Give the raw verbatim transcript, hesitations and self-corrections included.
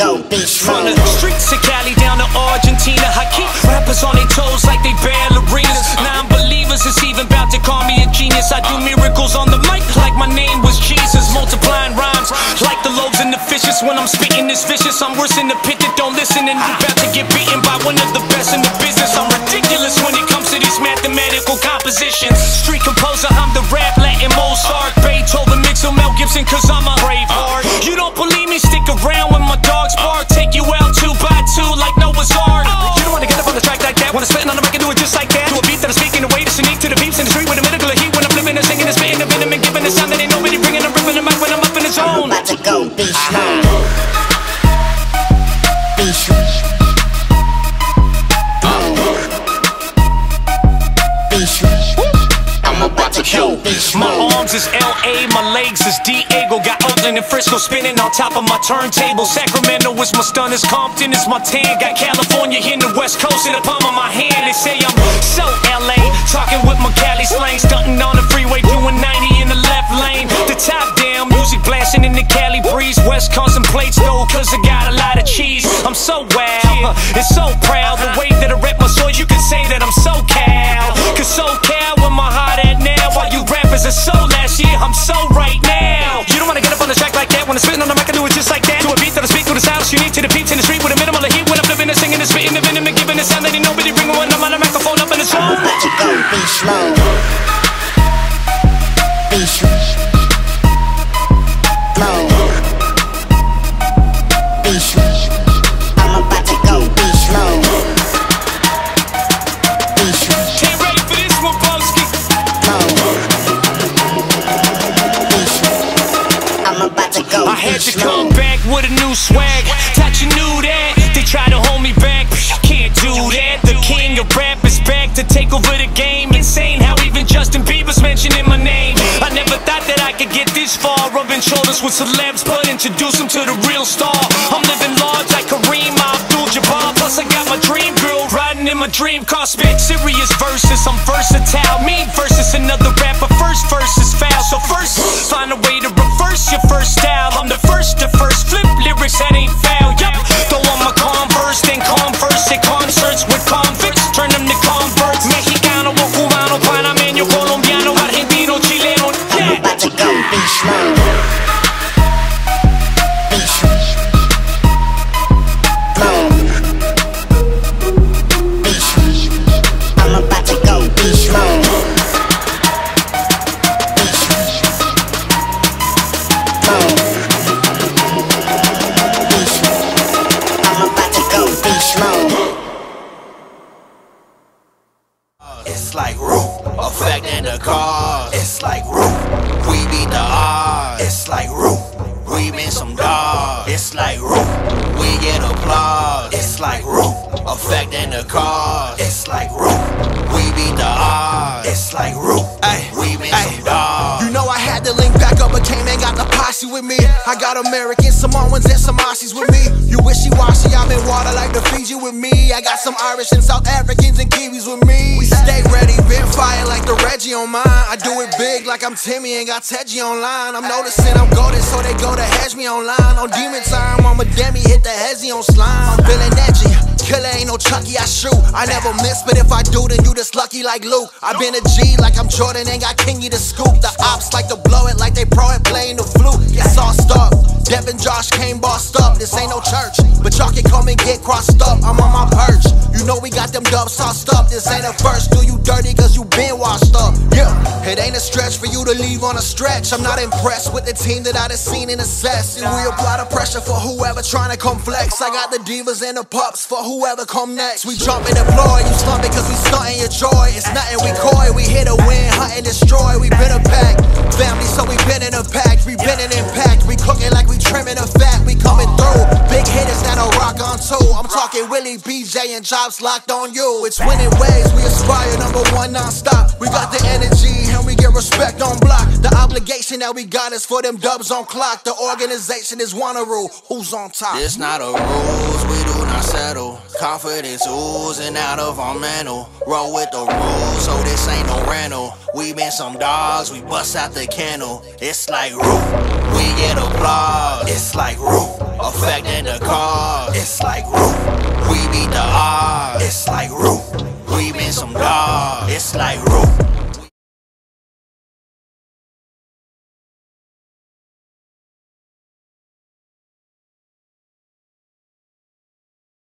go beast From the streets of Cali down to Argentina, I keep rappers on their toes like they ballerinas. Non-believers is even about to call me a genius. I do miracles on the mic like my name was Jesus. Multiplying rhymes like the loaves and the fishes. When I'm spitting this vicious, I'm worse in the pit that don't listen, and you about to get beaten by one of the best in the business. I'm ridiculous when it comes to these mathematical compositions. Street composer, I'm the rap Latin Mozart. Beethoven, mix with Mel Gibson, cause I'm a brave heart. You don't believe me? Stick around when my dogs bark. Take you out two by two like Noah's Ark. You don't wanna get up on the track like that. Wanna spit on the mic and do it just like that. Do a beat that I'm speaking, the way that's unique to the beats in the street with a miracle of heat. When I'm living and singing and spitting the venom and giving the sound that ain't nobody bringing. I'm ripping them out when I'm up in the zone. I'm about to go beast mode. Beast mode. Beast mode. I'm about to go beast mode. My arms is L A, my legs is Diego. Got Oakland and Frisco spinning on top of my turntable. Sacramento is my stunners, Compton is my tan. Got California here in the West Coast in the palm of my hand. They say I'm so L A, talking with my Cali slang. Stunting on the freeway, doing ninety in the left lane. The top down, music blasting in the Cali breeze. West contemplates though, cause I got a lot of cheese. I'm so wild, and so proud. The way that I rep my soul, you can say that I'm so cal. Cause so cal with my heart at now. While you rappers are so last year, I'm so right now. You don't wanna get up on the track like that. When I'm spitting on the mic, I do it just like that. Do a beat that'll speak through the sounds unique to the peeps in the street with a minimal of heat. When I'm living and singing and spitting the venom and giving the sound that ain't nobody bringing. When I'm on the microphone up in the zone. I'm about to go beast mode. Beast mode. Beast mode. I'm about to go beast mode. Beast mode. Can't ready for this one, Boski. I'm about to go. I had to come back with a new swag. Thought you knew that. They try to hold me back. Can't do that. The king of rap is back to take over the game. Insane how even Justin Bieber's mentioning my name. I never thought that I could get this far. Rubbing shoulders with celebs, but introduce them to the real star. I'm living large like Kareem Abdul-Jabbar. Plus I got my dream girl riding in my dream car. Spit serious verses, I'm versatile. Me versus another rapper, first verse is foul. So first, find a way to reverse your first style. I'm the first to first flip lyrics that ain't foul. Yup, throw on my Converse, then converse at concerts with convicts. Turn them to converts. Mexicano o cubano, panameño, colombiano, argentino, chileno. I'm about to go beast mode. Beast mode. Beast mode. I'm about to go beast mode. Beast mode. Beast mode. I'm about to go beast mode. It's like roof, affecting the cars. It's like roof, we beat the odds. It's like roof, we been some dogs. It's like roof, we get applause. It's like roof, affecting the cars. It's like roof, we beat the odds. It's like roof, ay, we been ay. some dogs. You know I had to link back up, but came and got the posse with me. I got Americans, Samoans, and some Aussies with me. You wishy-washy, I'm in water like the Fiji with me. I got some Irish and South Africans and Kiwis with me. We stay ready, been fire like the Reggie on mine. I do it big like I'm Timmy and got Teji online. I'm noticing I'm golden, so they go to hedge me online. On demon time, I'm a demi, hit the hezzy on slime. I'm feeling edgy, killer ain't no Chucky, I shoot. I never miss, but if I do, then you just lucky like Luke. I been a G like I'm Jordan and got Kingy to scoop. The ops like to blow it like they pro at playing the flute. Get sauced up, Devin Josh came bossed up. This ain't no church, but y'all can come and get crossed up. I'm on my perch, you know we got them dubs sauced up. This ain't a first, do you dirty cause you been washed up. Yeah, it ain't a stretch for you to leave on a stretch. I'm not impressed with the team that I done seen and assessed. And we apply the pressure for whoever trying to come flex. I got the divas and the pups for whoever come next. We jump and deploy, you slumping cause we stunting your joy. It's nothing we coy, we hit a win, hunt and destroy. We been a pack, family so we been in a pack. We been an impact, we cooking like we trimming a fat. We coming through, big hitters that'll rock on too. I'm talking Willie, B J and Chops locked on you. It's winning ways, we aspire number one non-stop. We got the energy and we get respect on block. The obligation that we got is for them dubs on clock. The organization is one a rule, who's on top? It's not a rules, we do not settle. Confidence oozing out of our mantle. Roll with the rules, so this ain't no rental. We been some dogs, we bust out the kennel. It's like roof, we get applause. It's like roof, affecting the cause. It's like roof, we beat the odds. It's like roof, we been some dogs. It's like roof.